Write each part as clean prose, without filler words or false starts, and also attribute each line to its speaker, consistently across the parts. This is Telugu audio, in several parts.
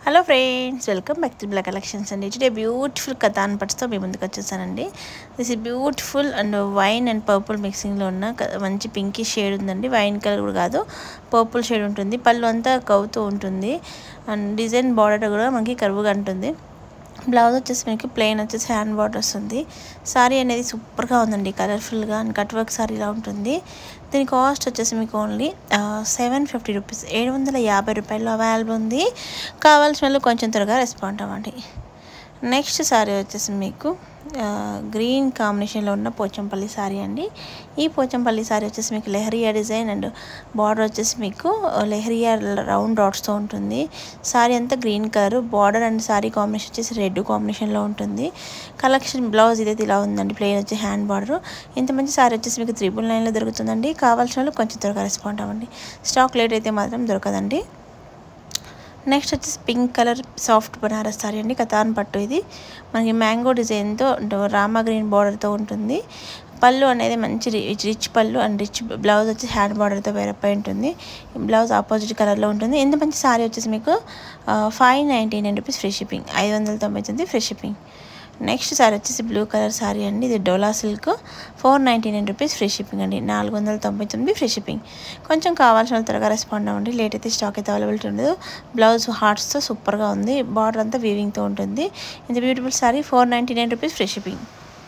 Speaker 1: Hello friends, welcome back to black collections అండి. టుడే బ్యూటిఫుల్ కథాన్ పట్స్తో మీ ముందుకు వచ్చేసానండి. This is beautiful and wine and purple మిక్సింగ్లో ఉన్న మంచి పింకీ షేడ్ ఉందండి. వైన్ కలర్ కూడా కాదు, పర్పుల్ షేడ్ ఉంటుంది. పళ్ళు అంతా కవ్వుతూ ఉంటుంది అండ్ డిజైన్ బార్డర్ కూడా మనకి కరువుగా ఉంటుంది. బ్లౌజ్ వచ్చేసి మనకి ప్లెయిన్ వచ్చేసి హ్యాండ్ బార్డర్ వస్తుంది. సారీ అనేది సూపర్గా ఉందండి, కలర్ఫుల్గా అండ్ కట్ వర్క్ సారీలా ఉంటుంది. దీని కాస్ట్ వచ్చేసి మీకు ఓన్లీ 750 రూపీస్, 750 రూపాయలు అవైలబుల్ ఉంది. కావాల్సిన వాళ్ళు కొంచెం త్వరగా రెస్పాండ్ అవ్వండి. నెక్స్ట్ సారీ వచ్చేసి మీకు గ్రీన్ కాంబినేషన్లో ఉన్న పోచంపల్లి సారీ అండి. ఈ పోచంపల్లి సారీ వచ్చేసి మీకు లెహరియా డిజైన్ అండ్ బార్డర్ వచ్చేసి మీకు లెహరియా రౌండ్ డాట్స్తో ఉంటుంది. సారీ అంతా green colour, border and sari combination వచ్చేసి రెడ్ కాంబినేషన్లో ఉంటుంది. కలెక్షన్ బ్లౌజ్ ఇదైతే ఇలా ఉందండి, ప్లెయిన్ వచ్చి హ్యాండ్ బార్డర్. ఇంత మంచి సారీ వచ్చేసి మీకు 999లో దొరుకుతుందండి. కావాల్సిన వాళ్ళు కొంచెం త్వరగా రెస్పాండ్ అవ్వండి. స్టాక్ లేట్ అయితే మాత్రం దొరకదండి. నెక్స్ట్ వచ్చేసి pink colour soft Banaras sari అండి, కథాన్ పట్టు. ఇది మనకి మ్యాంగో డిజైన్తో రామా గ్రీన్ బార్డర్తో ఉంటుంది. పళ్ళు అనేది మంచి rich pallu and rich blouse వచ్చి హ్యాండ్ బార్డర్తో వేరపై ఉంటుంది. బ్లౌజ్ ఆపోజిట్ కలర్లో ఉంటుంది. ఎంత మంచి సారీ వచ్చేసి మీకు 599 rupees free shipping, 599 free shipping. Next sari వచ్చేసి బ్లూ కలర్ సారీ అండి. ఇది Dola silk, 499 rupees free shipping అండి, 499 ఫ్రీ షిప్పింగ్. కొంచెం కావాల్సిన త్వరగా రెస్పాండ్ అవ్వండి, లేట్ అయితే స్టాక్ అయితే అవైలబిలిటీ ఉండదు. బ్లౌజ్ హార్ట్స్తో సూపర్గా ఉంది, బార్డర్ అంతా వీవింగ్తో ఉంటుంది. ఇంత beautiful sari 499 rupees free shipping.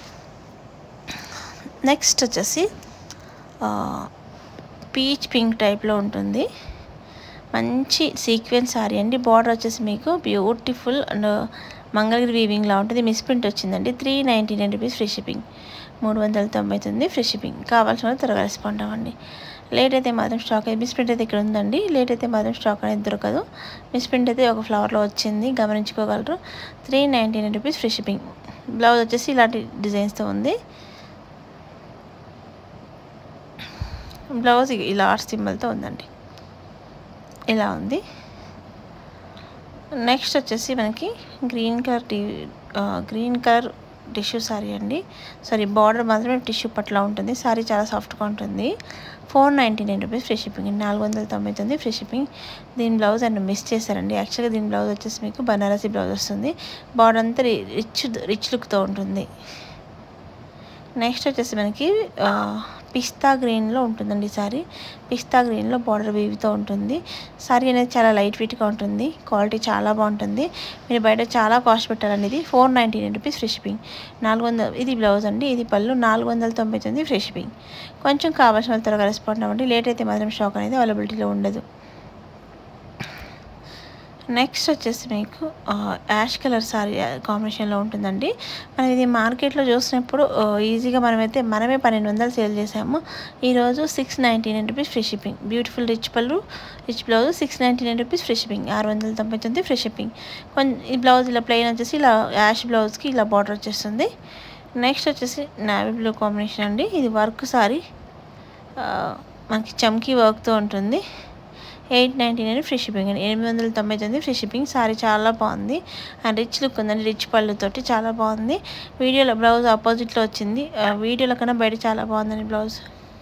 Speaker 1: Next వచ్చేసి పీచ్ పింక్ టైప్లో ఉంటుంది, మంచి సీక్వెన్స్ సారీ అండి. బార్డర్ వచ్చేసి మీకు బ్యూటిఫుల్ అండ్ మంగళగిరి వీవింగ్లా ఉంటుంది. మిస్ ప్రింట్ వచ్చిందండి, 399 rupees free shipping, 399 free shipping. కావాల్సిన వాళ్ళు త్వరగా రెస్పాండ్ అవ్వండి, లేట్ అయితే మాత్రం స్టాక్ అయితే. మిస్ ప్రింట్ అయితే ఇక్కడ ఉందండి, లేట్ అయితే మాత్రం స్టాక్ అనేది దొరకదు. మిస్ ప్రింట్ అయితే ఒక ఫ్లవర్లో వచ్చింది, గమనించుకోగలరు. 399 రూపీస్ ఫ్రీ షిప్పింగ్. బ్లౌజ్ వచ్చేసి ఇలాంటి డిజైన్స్తో ఉంది. బ్లౌజ్ ఇలా ఆర్ట్ సింబల్తో ఉందండి, ఇలా ఉంది. నెక్స్ట్ వచ్చేసి మనకి గ్రీన్ కలర్ టిష్యూ సారీ అండి. సారీ, బార్డర్ మాత్రమే టిష్యూ పట్ల ఉంటుంది. సారీ చాలా సాఫ్ట్గా ఉంటుంది. 499 rupees free shipping, 499 free shipping. దీని బ్లౌజ్ అండ్ మిస్ చేశారండి. యాక్చువల్గా దీని బ్లౌజ్ వచ్చేసి మీకు బనారసీ బ్లౌజ్ వస్తుంది. బార్డర్ అంతా రిచ్ లుక్తో ఉంటుంది. నెక్స్ట్ వచ్చేసి మనకి పిస్తా గ్రీన్లో ఉంటుందండి సారీ. పిస్తా గ్రీన్లో బార్డర్ వీవ్తో ఉంటుంది. సారీ అనేది చాలా లైట్ వెయిట్గా ఉంటుంది, క్వాలిటీ చాలా బాగుంటుంది. మీరు బయట చాలా కాస్ట్ పెట్టాలండి. ఇది 499 రూపీస్ ఫ్రీ షిప్పింగ్, 400. ఇది బ్లౌజ్ అండి, ఇది పళ్ళు, 499 ఫ్రీ షిప్పింగ్. కొంచెం కావాల్సిన త్వరగా రెస్పాండ్ అవ్వండి, లేట్ అయితే మాత్రం స్టాక్ అనేది అవైలబిలిటీలో ఉండదు. నెక్స్ట్ వచ్చేసి మీకు యాష్ కలర్ సారీ కాంబినేషన్లో ఉంటుందండి. మనం ఇది మార్కెట్లో చూసినప్పుడు ఈజీగా మనమే 1200 సేల్ చేసాము. ఈరోజు 699 rupees free shipping. Beautiful rich pallu, rich blouse, 699 rupees free shipping, 699 free shipping. ఈ బ్లౌజ్ ఇలా ప్లెయిన్ వచ్చేసి ఇలా యాష్ బ్లౌజ్కి ఇలా బార్డర్ వచ్చేస్తుంది. నెక్స్ట్ వచ్చేసి నావీ బ్లూ కాంబినేషన్ అండి. ఇది వర్క్ సారీ, మనకి చమ్కీ వర్క్తో ఉంటుంది. 899 ఫ్రీ షిప్పింగ్ అండి, 899 ఫ్రీ షిప్పింగ్. సారీ చాలా బాగుంది అండ్ రిచ్ లుక్ ఉందండి, రిచ్ పళ్ళుతోటి చాలా బాగుంది. వీడియోలో బ్లౌజ్ ఆపోజిట్లో వచ్చింది, వీడియోలో కన్నా బయట చాలా బాగుందండి బ్లౌజ్.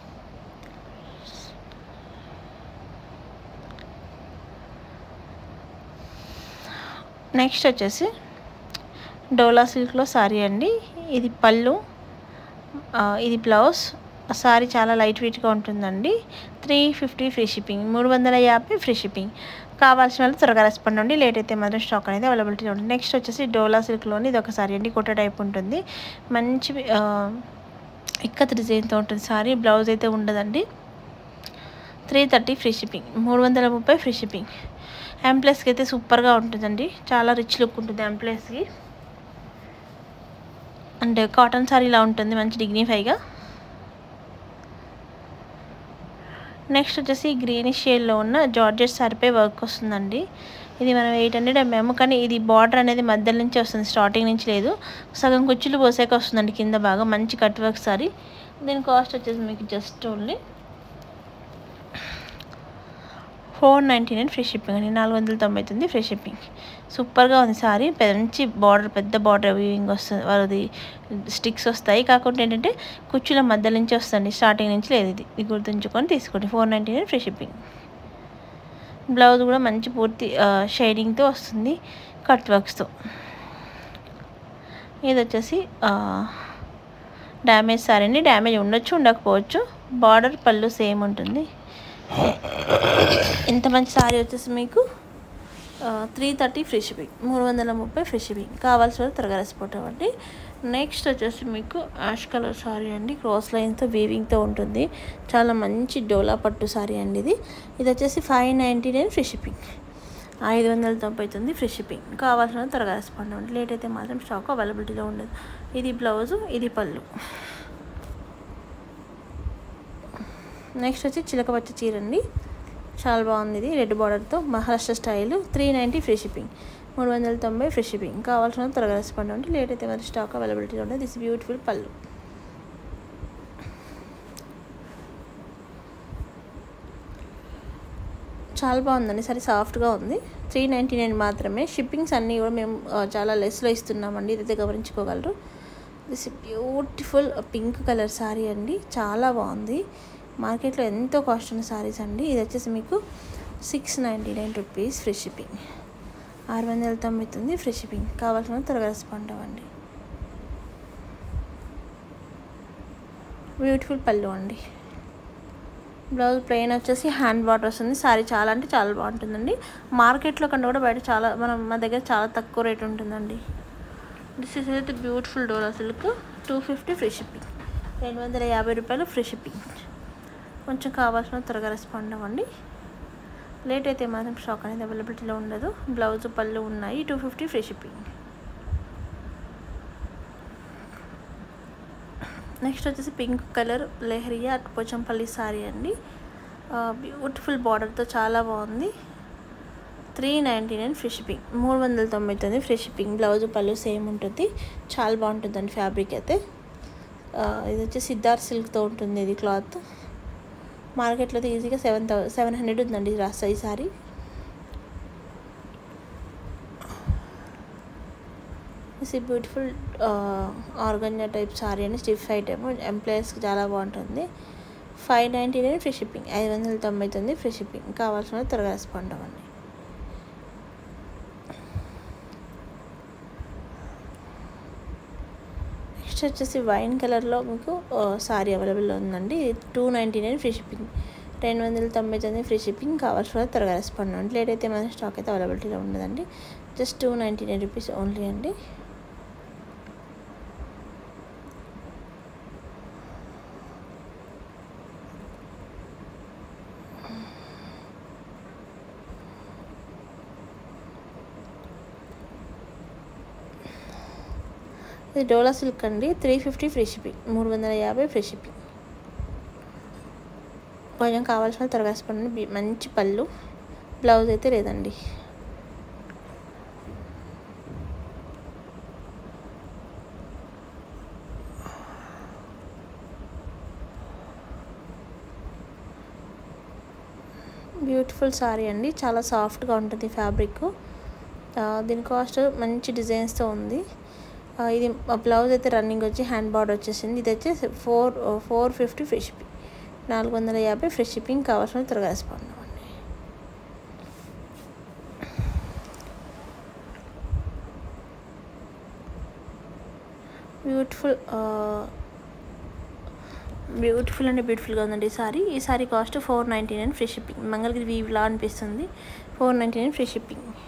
Speaker 1: నెక్స్ట్ వచ్చేసి డోలా సిల్క్లో సారీ అండి. ఇది పళ్ళు, ఇది బ్లౌజ్. సారీ చాలా లైట్ వెయిట్గా ఉంటుందండి. 350 ఫ్రీ షిప్పింగ్, 350 ఫ్రీ షిప్పింగ్. కావాల్సిన వాళ్ళు త్వరగా రెస్పాండ్ అవ్వండి, లేట్ అయితే మాత్రం స్టాక్ అనేది అవైలబిలిటీ ఉంటుంది. నెక్స్ట్ వచ్చేసి డోలా సిల్క్లోని ఇది ఒక సారీ అండి, కొట్ట టైప్ ఉంటుంది. మంచి ఇక్కత్ డిజైన్తో ఉంటుంది సారీ. బ్లౌజ్ అయితే ఉండదండి. 330 ఫ్రీ షిప్పింగ్, 330 ఫ్రీ షిప్పింగ్. ఎంప్లస్కి అయితే సూపర్గా ఉంటుందండి, చాలా రిచ్ లుక్ ఉంటుంది ఎంప్లస్కి. అండ్ కాటన్ సారీ ఇలా ఉంటుంది, మంచి డిగ్నిఫైగా. నెక్స్ట్ వచ్చేసి గ్రీనిష్ షేడ్లో ఉన్న జార్జెట్ సారీపై వర్క్ వస్తుందండి. ఇది మనం 800 అమ్మాము, కానీ ఇది బార్డర్ అనేది మధ్య నుంచి వస్తుంది, స్టార్టింగ్ నుంచి లేదు. సగం కుచ్చులు పోసాక వస్తుందండి కింద బాగా. మంచి కట్ వర్క్ సారీ. దీని కాస్ట్ వచ్చేసి మీకు జస్ట్ ఓన్లీ 499 ఫ్రీ షిప్పింగ్ అండి, 499 ఫ్రీ షిప్పింగ్. సూపర్గా ఉంది సారీ. మంచి బార్డర్, పెద్ద బార్డర్ వీవింగ్ వస్తుంది, వాళ్ళది స్టిక్స్ వస్తాయి. కాకుండా ఏంటంటే కుచ్చుల మధ్య నుంచి వస్తుంది, స్టార్టింగ్ నుంచి లేదు. ఇది గుర్తుంచుకొని తీసుకోండి, 499 ఫ్రీ షిప్పింగ్. బ్లౌజ్ కూడా మంచి పూర్తి షైనింగ్తో వస్తుంది, కట్ వర్క్స్తో. ఇది వచ్చేసి డ్యామేజ్ సారీ అండి. డ్యామేజ్ ఉండొచ్చు, ఉండకపోవచ్చు. బార్డర్ పళ్ళు సేమ్ ఉంటుంది. ఇంత మంచి సారీ వచ్చేసి మీకు 330 ఫ్రీ షిప్పింగ్, 330 ఫ్రీ షిప్పింగ్. కావాల్సిన వాళ్ళు త్వరగా రెస్పాండ్ అవ్వండి. నెక్స్ట్ వచ్చేసి మీకు యాష్ కలర్ సారీ అండి, క్రాస్ లైన్తో వీవింగ్తో ఉంటుంది. చాలా మంచి డోలా పట్టు సారీ అండి ఇది. ఇది వచ్చేసి 599 ఫ్రీ షిప్పింగ్, 599 ఫ్రీ షిప్పింగ్. కావాల్సిన త్వరగా రెస్పాండ్ అవ్వండి. లేట్ అయితే మాత్రం స్టాక్ అవైలబిలిటీలో ఉండదు. ఇది బ్లౌజు, ఇది పళ్ళు. నెక్స్ట్ వచ్చి చిలక పచ్చ చీర అండి, చాలా బాగుంది. ఇది రెడ్ బార్డర్తో Maharashtra style, 390 free shipping, 390 free shipping. కావాల్సిన త్వరగా రెస్పాండ్ అవ్వండి. లేట్ అయితే మరి స్టాక్ అవైలబిలిటీలో ఉండదు. దిస్ బ్యూటిఫుల్ పళ్ళు. చాలా బాగుందండి సారీ, సాఫ్ట్గా ఉంది. 399 మాత్రమే. షిప్పింగ్స్ అన్నీ కూడా మేము చాలా లెస్లో ఇస్తున్నామండి, ఇదైతే గమనించుకోగలరు. This beautiful pink colour sari అండి, చాలా బాగుంది. మార్కెట్లో ఎంతో కాస్ట్ ఉన్న సారీస్ అండి. ఇది వచ్చేసి మీకు 699 rupees free shipping, 699 free shipping. కావాల్సిన త్వరగా రెస్పాండ్ అవ్వండి. బ్యూటిఫుల్ పళ్ళు అండి. బ్లౌజ్ ప్లెయిన్ వచ్చేసి హ్యాండ్ బార్డర్ వస్తుంది. సారీ చాలా అంటే చాలా బాగుంటుందండి. మార్కెట్లో కంటే కూడా బయట చాలా మా దగ్గర చాలా తక్కువ రేట్ ఉంటుందండి. దిస్ ఇస్ అయితే beautiful Dola silk, 250 free shipping, 250 రూపాయలు ఫ్రీ షిప్పింగ్. కొంచెం కావాల్సిన త్వరగా రెస్పాండ్ అవ్వండి. లేట్ అయితే మాత్రం స్టాక్ అనేది అవైలబిలిటీలో ఉండదు. బ్లౌజ్ పళ్ళు ఉన్నాయి, 250 ఫ్రీ షిప్పింగ్. నెక్స్ట్ వచ్చేసి పింక్ కలర్ లెహరియా పోచంపల్లి సారీ అండి, బ్యూటిఫుల్ బార్డర్తో చాలా బాగుంది. 399 free shipping, 399 free shipping. Blouse pallu same ఉంటుంది, చాలా బాగుంటుందండి ఫ్యాబ్రిక్ అయితే. ఇది వచ్చి సిద్ధార్థ్ సిల్క్తో ఉంటుంది. ఇది క్లాత్ మార్కెట్లో అయితే ఈజీగా 700 ఉందండి ఈ sari. It's beautiful organza type sari అండి, స్టిఫ్ ఐటమ్, ఎంప్లాయీస్కి చాలా బాగుంటుంది. 599 ఫ్రీ షిప్పింగ్, 599 ఫ్రీ షిప్పింగ్. కావాల్సిన త్వరగా రెస్పాండ్ అవ్వండి. నెక్స్ట్ వచ్చేసి వైన్ కలర్లో మీకు సారీ అవైలబుల్ ఉందండి. 299 ఫ్రీ షిప్పింగ్, 299 ఫ్రీ షిప్పింగ్. కావాల్సిన త్వరగా రెస్పాండ్ అవ్వండి. లేట్ అయితే మన స్టాక్ అయితే అవైలబిలిటీలో ఉండదండి. జస్ట్ 299 రూపీస్ ఓన్లీ అండి. ఇది డోలా సిల్క్ అండి, 350 ఫ్రీ షిప్పింగ్, 350 ఫ్రీ షిప్పింగ్. కొంచెం కావాల్సిన త్వరగా రెస్పాండ్. మంచి పళ్ళు, బ్లౌజ్ అయితే లేదండి. బ్యూటిఫుల్ సారీ అండి, చాలా సాఫ్ట్గా ఉంటుంది ఫ్యాబ్రిక్. దీని కాస్ట్ మంచి డిజైన్స్తో ఉంది. ఇది బ్లౌజ్ అయితే రన్నింగ్ వచ్చి హ్యాండ్ బార్డర్ వచ్చేసింది. ఇది వచ్చి 450 ఫ్రీ షిప్పింగ్, 450 ఫ్రీ షిప్పింగ్. కావాల్సిన త్వరగా రెస్పాండ్ అవ్వండి. బ్యూటిఫుల్ అంటే బ్యూటిఫుల్గా ఉందండి ఈ sari cost 499 free shipping. Mangalagiri వీవ్లా అనిపిస్తుంది, 499 ఫ్రీ షిప్పింగ్.